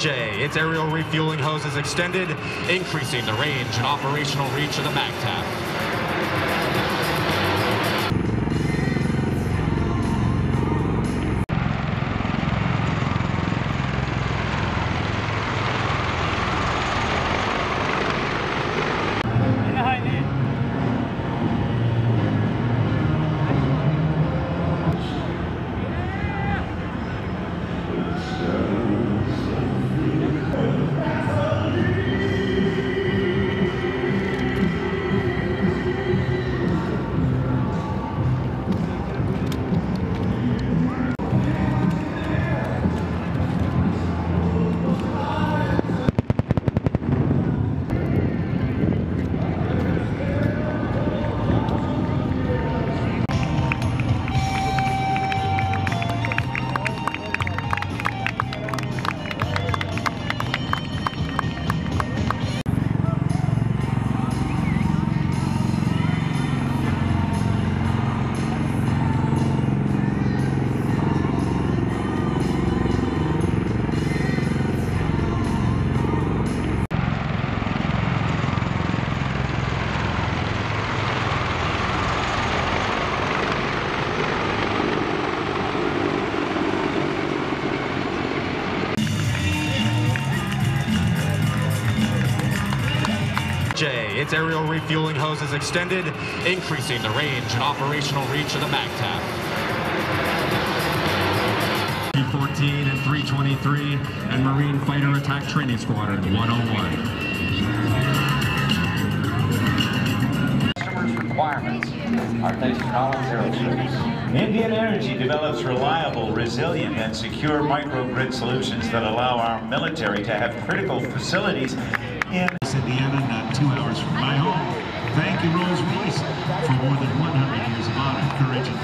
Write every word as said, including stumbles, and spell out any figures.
J, its aerial refueling hose is extended, increasing the range and operational reach of the MAGTF. J, its aerial refueling hose is extended, increasing the range and operational reach of the MAGTF. P fourteen and three twenty-three and Marine Fighter Attack Training Squadron one oh one. Customers' requirements are based on aerospace. Indian Energy develops reliable, resilient, and secure microgrid solutions that allow our military to have critical facilities in Indiana, not two hours from my home. Thank you, Rolls-Royce, for more than one hundred years of honor, courage, and